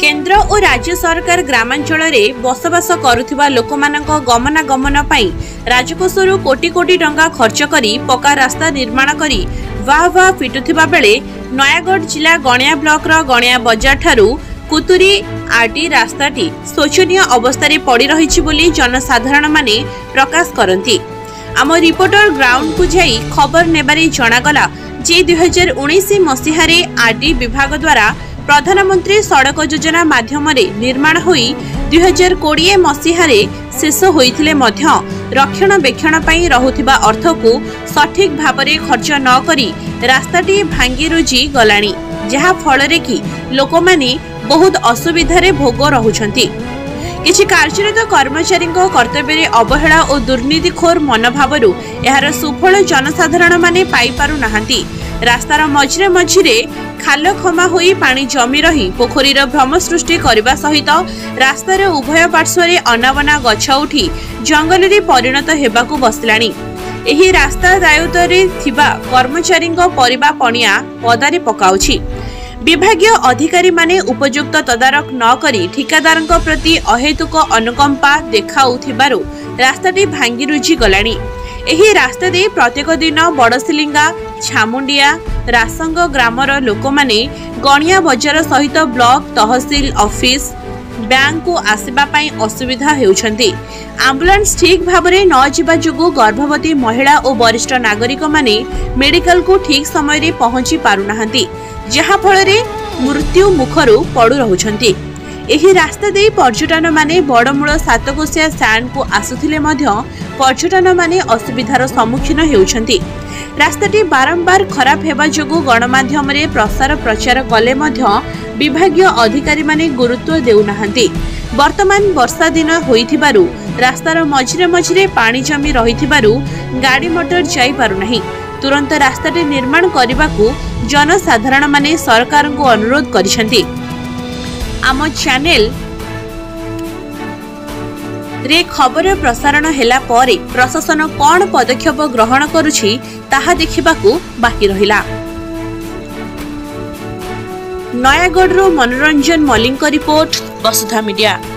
केंद्र और राज्य सरकार ग्रामांचल में बसवास करुवा लोक गमनागमन राजकोषर कोटी कोटी टंका खर्च करी पक्का रास्ता निर्माण करी वाह वाह पिटुथिबा बेले नयागढ़ जिला गणिया ब्लॉक गणिया बजार ठारू कुतुरी आरटी रास्ताटी शोचनीय अवस्था पड़ी रही बोली जनसाधारण माने प्रकाश करती। आम रिपोर्टर ग्राउंड को जाई खबर नेबारे जणागला जे 2019 मसीह आरटी विभाग द्वारा प्रधानमंत्री सड़क योजना माध्यम निर्माण होई 2020 मसीह शेष होइथिले मध्य रक्षणाबेक्षण पई रहुथिबा अर्थ को सठिक भाबरे खर्च न करी रास्ताटी भांगी रुजी गलानी जहा फलरे कि लोकमाने बहुत असुविधारे भोग रहुछंती। किछि कार्यरत कर्मचारी कर्तव्य अवहेला और दुर्नीतिखोर मनोभावरु एहार सुफल जनसाधारण माने पाई पारु नाहांती। रास्तार मझिरे मझिरे खाल खमा होई पानी जमी रही पोखरीर भ्रम सृष्टि करने सहित रास्तार उभय पार्श्वरे अनावना गछ उठी जंगल परिणत हेबाकु बसलानी। एही रास्ता दायित्वरे थिबा कर्मचारी परिबा पणिया पदारे पकाउछि। विभागीय अधिकारी माने उपयुक्त तदारक न करी ठिकादार प्रति अहेतुक अनुकंपा देखाउथिबारु रास्ताटी भांगी रुजी गलानी। एही रास्ता दे प्रत्येक दिन बड़सिलिंगा छामुंडिया रासंग ग्रामर लोक माने गणिया बजार सहित ब्लॉक तहसील ऑफिस बैंक को आसवा पाई असुविधा हेउछंती। एम्बुलेंस ठीक भाबरे न जिबा जुगु गर्भवती महिला और वरिष्ठ नागरिक माने मेडिकल को ठीक समय रे पहुंची पारु नाहंती जहा फलरे मृत्यु मुखरु पड़ु रहुछंती। एही रास्ता दे पर्यटन माने बड़मूल सातकोशिया सैंड को आसुथिले मध्य पर्यटन माने असुविधार सम्मुखीन हेउछंती। रास्ताटी बारंबार खराब हेबा जोगु गणमाध्यम रे प्रसार प्रचार कले मध्य विभागीय अधिकारी माने गुरुत्व देउ नाहंती। वर्तमान वर्षा दिन होइथिबारु रास्तार मझिरे मझिरे पानी जमी रहिथिबारु गाड़ी मोटर जाई पारु नाही। तुरंत रास्ताटी निर्माण करबाकू जनसाधारण माने सरकार को अनुरोध करिसेंती। आम चैनल रे खबर प्रसारण हेला परे प्रशासन कौन पदक्षेप ग्रहण करुछि ताहा देखिबाकू बाकी रहिला। नयागढ़ मनोरंजन मलिक रिपोर्ट वसुधा मीडिया।